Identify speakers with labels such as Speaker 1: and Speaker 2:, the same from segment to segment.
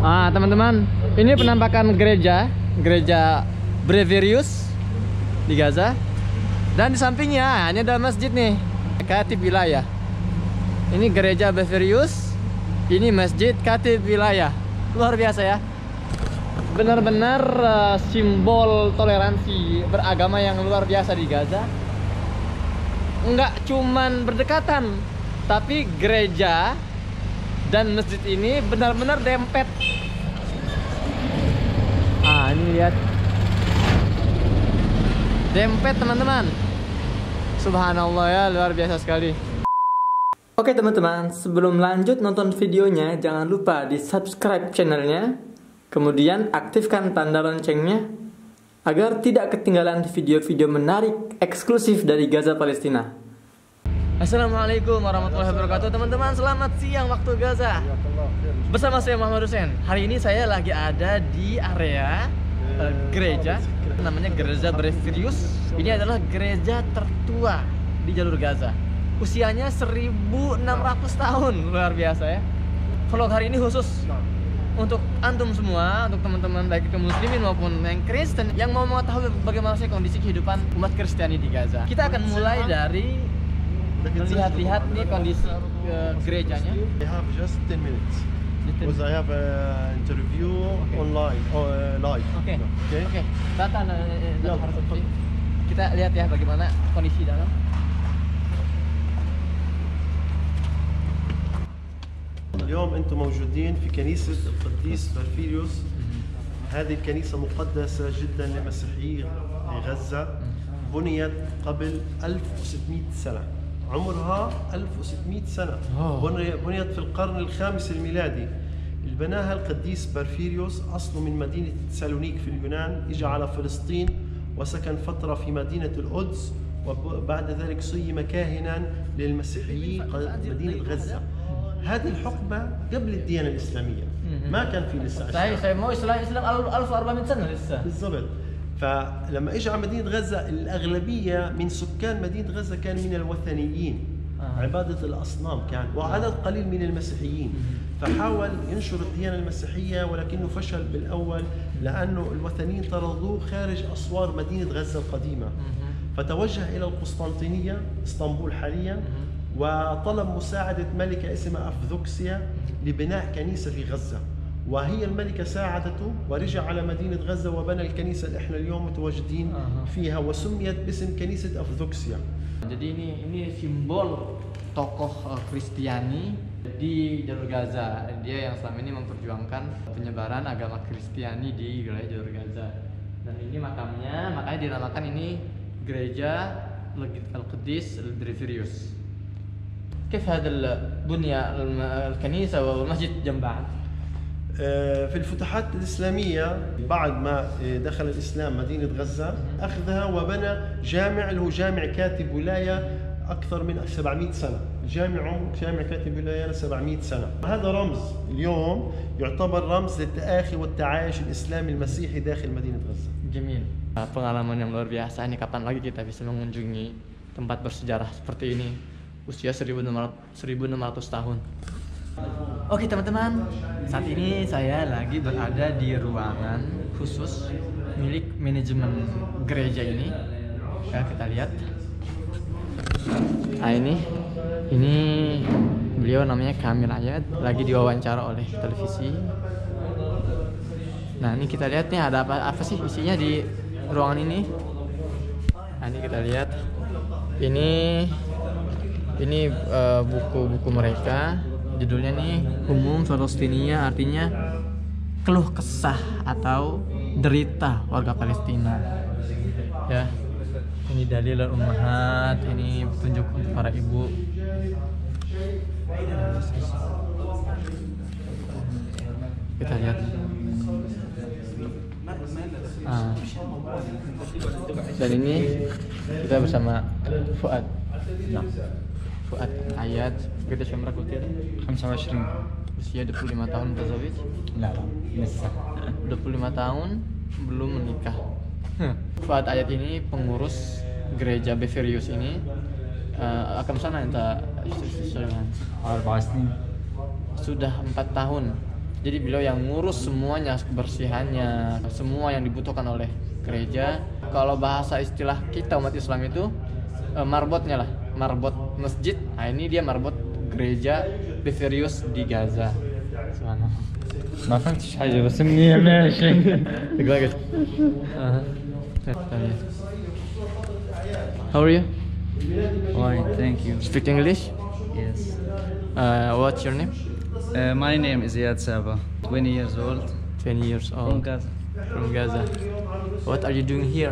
Speaker 1: Teman-teman, ini penampakan gereja Breverius di Gaza. Dan di sampingnya ini ada masjid nih, Khatib Wilayah. Ini gereja Breverius, ini masjid Khatib Wilayah. Luar biasa ya. Benar-benar simbol toleransi beragama yang luar biasa di Gaza. Enggak cuman berdekatan, tapi gereja dan masjid ini benar-benar dempet. Ini lihat, dempet teman-teman. Subhanallah ya, luar biasa sekali. Oke teman-teman, sebelum lanjut nonton videonya, jangan lupa di subscribe channelnya, kemudian aktifkan tanda loncengnya agar tidak ketinggalan video-video menarik eksklusif dari Gaza Palestina. Assalamualaikum warahmatullahi wabarakatuh teman-teman, selamat siang waktu Gaza. Bersama saya Muhammad Hussein. Hari ini saya lagi ada di area gereja, namanya Gereja Breverius. Ini adalah gereja tertua di jalur Gaza. Usianya 1600 tahun, luar biasa ya. Vlog hari ini khusus untuk antum semua, untuk teman-teman baik itu muslimin maupun yang Kristen yang mau mengetahui bagaimana sih kondisi kehidupan umat Kristiani di Gaza. Kita akan mulai dari melihat-lihat nih kondisi gerejanya.
Speaker 2: I have just 10 minutes because I have an interview online live.
Speaker 1: Oke. Kita lihat ya bagaimana kondisi dalam.
Speaker 2: اليوم انتم موجودين في كنيسة القديس برفيليوس. هذه الكنيسة مقدسة جدا لمسيحيي غزة، بنيت قبل 1600 سنة. عمرها 1600 سنة. بنيت في القرن الخامس الميلادي. بناها القديس برفيليوس، أصله من مدينة تسالونيك في اليونان، إجا على فلسطين وسكن فترة في مدينة القدس، وبعد ذلك صيم كاهنا للمسيحيين مدينة غزة. هذه الحقبة قبل الديانة الإسلامية، ما كان في لسه
Speaker 1: صحيح مو إسلام 1400 سنة لسه
Speaker 2: بالضبط. فلما اجى على مدينة غزة الأغلبية من سكان مدينة غزة كان من الوثنيين، عبادة الأصنام كان، وعدد قليل من المسيحيين. فحاول ينشر الديانة المسيحية ولكنه فشل بالأول لأنه الوثنيين طردوه خارج أسوار مدينة غزة القديمة. فتوجه إلى القسطنطينية اسطنبول حاليا وطلب مساعدة ملكة اسمها أفذوكسيا لبناء كنيسة في غزة، وهي الملكة ساعدته ورجع على مدينة غزة وبنى الكنيسة اللي احنا اليوم متواجدين فيها، وسميت باسم كنيسة أفذوكسيا.
Speaker 1: Jadi ini simbol tokoh Kristiani di jalur Gaza. Dia yang selama ini memperjuangkan penyebaran agama Kristiani di wilayah jalur Gaza. Dan ini makamnya, makanya dinamakan ini gereja Al-Qudis Breverius. كيف هذا البنية الكنيسة والمسجد جنب بعض؟
Speaker 2: في الفتوحات الإسلامية بعد ما دخل الإسلام مدينة غزة أخذها وبنى جامع اللي هو جامع كاتب ولاية أكثر من 700 سنة. جامع كاتب ولاية 700 سنة. هذا رمز اليوم يعتبر رمز للتآخي والتعايش الإسلامي المسيحي داخل مدينة غزة.
Speaker 1: جميل. Pengalaman yang luar biasa. Ini kapan lagi kita bisa mengunjungi tempat bersejarah seperti ini? Usia 1600 tahun. Oke teman-teman, saat ini saya lagi berada di ruangan khusus milik manajemen gereja ini. Ya, kita lihat. Ini beliau namanya Kamil Ayat, lagi diwawancara oleh televisi. Nah, ini kita lihat nih ada apa sih isinya di ruangan ini. Nah, ini kita lihat. Ini buku-buku mereka. Judulnya nih Umum Palestina, artinya keluh kesah atau derita warga Palestina. Ya. Ini dalil ummahat, ini petunjuk untuk para ibu. Kita lihat. Dan ini kita bersama Fuad. Fuad Ayat, kita cuma rakutir 25. Usia 25 tahun mutazawij?
Speaker 3: لا لسه
Speaker 1: 25 tahun belum menikah. Fuad Ayat ini pengurus gereja Breverius ini. Akan sana entah
Speaker 3: 4 سنين.
Speaker 1: sudah 4 tahun Jadi beliau yang ngurus semuanya, kebersihannya, semua yang dibutuhkan oleh gereja. Kalau bahasa istilah kita umat Islam itu marbotnya lah, marbot masjid. Nah ini dia marbot gereja Beverius di Gaza.
Speaker 3: ما فهمتش حاجة بس منيح ماشي.
Speaker 1: Good. How are you?
Speaker 3: Fine, thank you.
Speaker 1: Speak English?
Speaker 3: Yes.
Speaker 1: What's your name?
Speaker 3: My name is Iyad Saba, 20 years old,
Speaker 1: 20 years
Speaker 3: from
Speaker 1: old.
Speaker 3: Gaza.
Speaker 1: From Gaza. What are you doing here?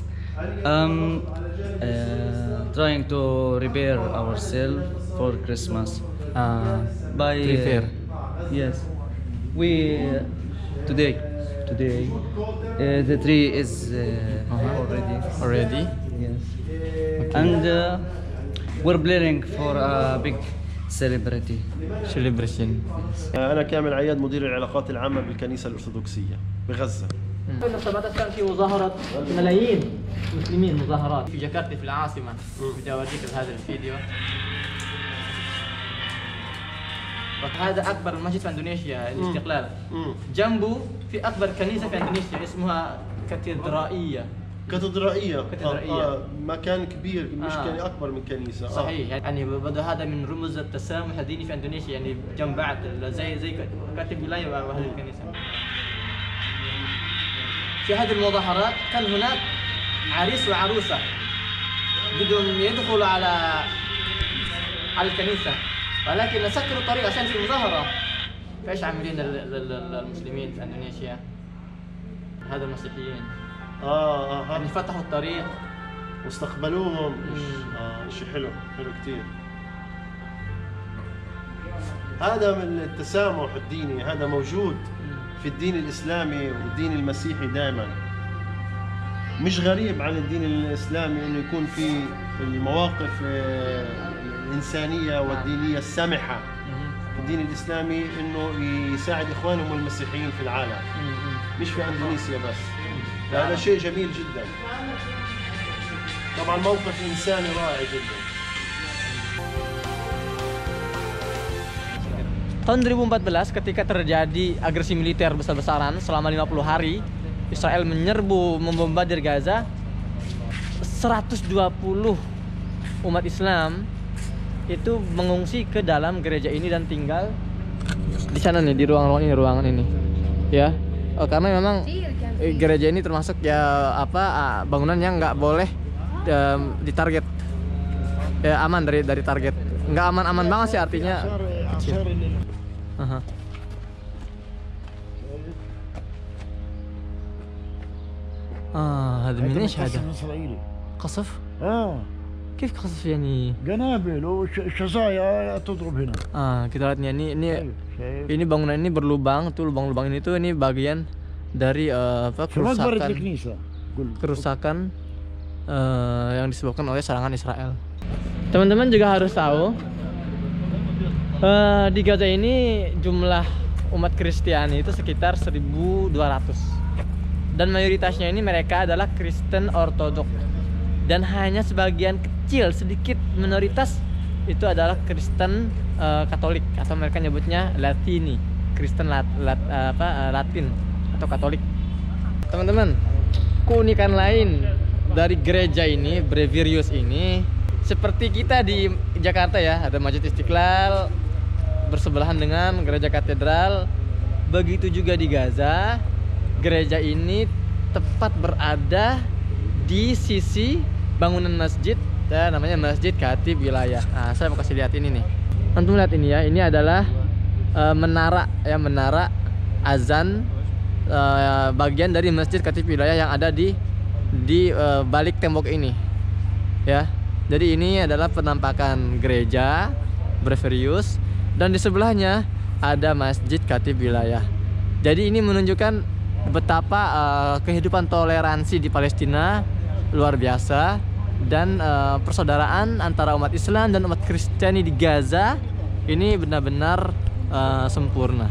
Speaker 3: Trying to repair ourselves for Christmas. By
Speaker 1: Prepare.
Speaker 3: Yes. We today the tree is
Speaker 1: Already?
Speaker 3: yes. And we're planning for a big celebrity.
Speaker 1: Celebration.
Speaker 2: أنا كامل عياد مدير العلاقات العامة بالكنيسة الأرثوذكسية بغزة.
Speaker 1: كان في مظاهرة ملايين مسلمين مظاهرات في جاكرتا في العاصمة. بدي أوريك هذا الفيديو. وهذا أكبر مسجد في إندونيسيا الاستقلال. جنبه في أكبر كنيسة في إندونيسيا اسمها كاتدرائية.
Speaker 2: كاتدرائية. مكان كبير مش كان أكبر من كنيسة.
Speaker 1: صحيح يعني بدأ هذا من رموز التسامح الديني في إندونيسيا يعني جنب بعض زي كاتب ولاية وهذه الكنيسة. في هذه المظاهرات كان هناك عريس وعروسة بدهم يدخلوا على الكنيسة ولكن سكروا الطريق عشان في مظاهرة. فايش عاملين المسلمين في اندونيسيا؟ هذا المسيحيين يعني فتحوا الطريق
Speaker 2: واستقبلوهم. شيء حلو كثير. هذا من التسامح الديني، هذا موجود في الدين الإسلامي والدين المسيحي دائما. مش غريب عن الدين الإسلامي إنه يكون في المواقف الإنسانية والدينية السامحة. الدين الإسلامي إنه يساعد إخوانهم المسيحيين في العالم، مش في أندونيسيا بس. هذا شيء جميل جدا. طبعا موقف إنساني رائع جدا.
Speaker 1: Tahun 2014 ketika terjadi agresi militer besar-besaran selama 50 hari, Israel menyerbu membombardir Gaza. 120 umat Islam itu mengungsi ke dalam gereja ini dan tinggal di sana nih, di ruangan ini. Ya. Karena memang gereja ini termasuk ya bangunan yang nggak boleh ditarget. Ya aman dari target. Nggak aman-aman banget sih artinya. هذا من ايش هذا؟ قصف؟ كيف قصف يعني؟
Speaker 4: قنابل وشظايا تضرب هنا.
Speaker 1: Kita lihat ini bangunan ini berlubang, tuh lubang-lubang ini tuh ini bagian dari kerusakan yang disebabkan oleh serangan Israel. Teman-teman juga harus tahu di Gaza ini jumlah umat Kristiani itu sekitar 1.200 dan mayoritasnya ini mereka adalah Kristen Ortodok dan hanya sebagian kecil sedikit minoritas itu adalah Kristen Katolik atau mereka nyebutnya Latini, Kristen Latin atau Katolik. Teman-teman, keunikan lain dari gereja ini, Beverius ini, seperti kita di Jakarta ya, ada Masjid Istiqlal bersebelahan dengan gereja katedral. Begitu juga di Gaza, gereja ini tepat berada di sisi bangunan masjid namanya Masjid Khatib Wilayah. Nah, saya mau kasih lihat ini nih. Antum lihat ini ya, ini adalah menara azan bagian dari Masjid Khatib Wilayah yang ada di balik tembok ini. Ya. Jadi ini adalah penampakan gereja Beverius dan di sebelahnya ada Masjid Khatib Wilayah. Jadi ini menunjukkan betapa kehidupan toleransi di Palestina luar biasa dan persaudaraan antara umat Islam dan umat Kristiani di Gaza ini benar-benar sempurna.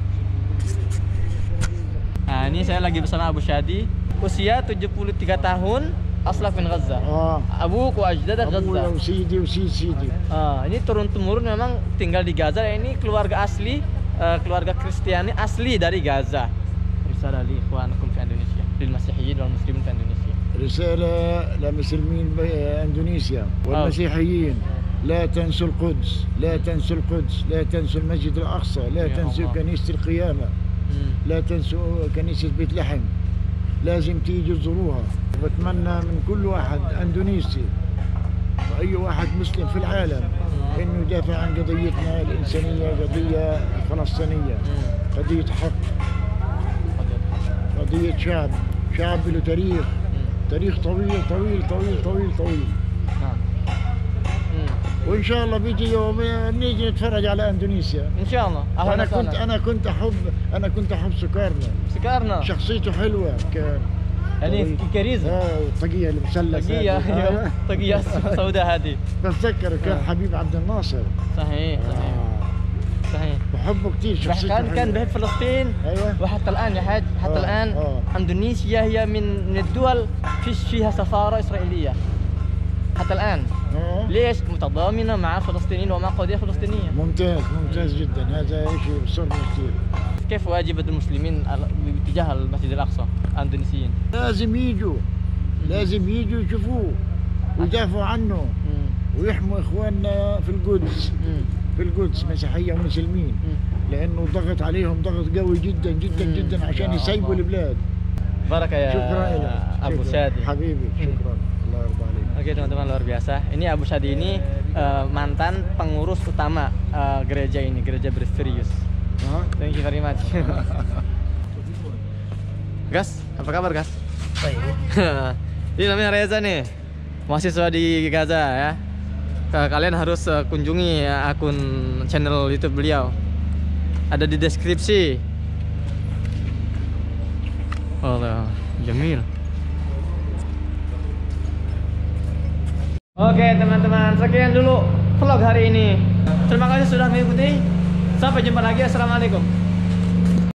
Speaker 1: Nah, ini saya lagi bersama Abu Shadi, usia 73 tahun. Aslak min Gaza. Abuku ajdadak Gaza.
Speaker 4: Sidi.
Speaker 1: Ini turun-temurun memang tinggal di Gaza. Ini keluarga asli keluarga Kristiani asli dari Gaza. Risalah li ikhwanakum fi Indonesia, lil masihiyyin wal muslimin fi Indonesia.
Speaker 4: رسالة لمسلمين اندونيسيا والمسيحيين، لا تنسوا القدس، لا تنسوا القدس، لا تنسوا المسجد الاقصى، لا تنسوا كنيسة القيامة، لا تنسوا كنيسة بيت لحم، لازم تيجوا تزوروها. وبتمنى من كل واحد اندونيسي واي واحد مسلم في العالم انه يدافع عن قضيتنا الانسانية، قضية فلسطينية، قضية حق، قضية شعب له تاريخ طويل طويل طويل طويل طويل. وان شاء الله بيجي يوم نيجي نتفرج على اندونيسيا
Speaker 1: ان شاء الله.
Speaker 4: انا كنت احب سكارنا شخصيته حلوه كان
Speaker 1: يعني كاريزما.
Speaker 4: الطاقيه المثلث،
Speaker 1: طاقيه سوداء هذه
Speaker 4: بتذكر كان حبيب عبد الناصر.
Speaker 1: صحيح.
Speaker 4: بحبه كثير شخصيته
Speaker 1: كان بيحب فلسطين.
Speaker 4: ايوه.
Speaker 1: وحتى الان يا حاج حتى الان اندونيسيا هي من الدول فيها سفاره اسرائيليه حتى الان. ليش؟ متضامنه مع الفلسطينيين ومع قضيه فلسطينيه.
Speaker 4: ممتاز جدا، هذا شيء بسرنا كثير.
Speaker 1: كيف واجب المسلمين باتجاه المسجد الاقصى الاندونيسيين؟
Speaker 4: لازم يجوا يشوفوه ويدافعوا عنه ويحموا اخواننا في القدس مسيحيه ومسلمين، لانه ضغط عليهم ضغط قوي جدا جدا جدا عشان يسيبوا البلاد.
Speaker 1: بارك يا
Speaker 4: شكرا
Speaker 1: Abu Shadi.
Speaker 4: حبيبي شكرا، الله يرضى عليك.
Speaker 1: Oke teman-teman, luar biasa. Ini Abu Shadi ini mantan pengurus utama gereja ini, gereja Brisverius. Thank you very much. Gas, apa kabar Gas?
Speaker 5: Baik.
Speaker 1: Ini namanya Reza nih, mahasiswa di Gaza ya. Kalian harus kunjungi akun channel YouTube beliau. Ada di deskripsi. Allah, Jamil. Oke teman-teman, sekian dulu vlog hari ini. Terima kasih sudah mengikuti. Sampai jumpa lagi. Assalamualaikum.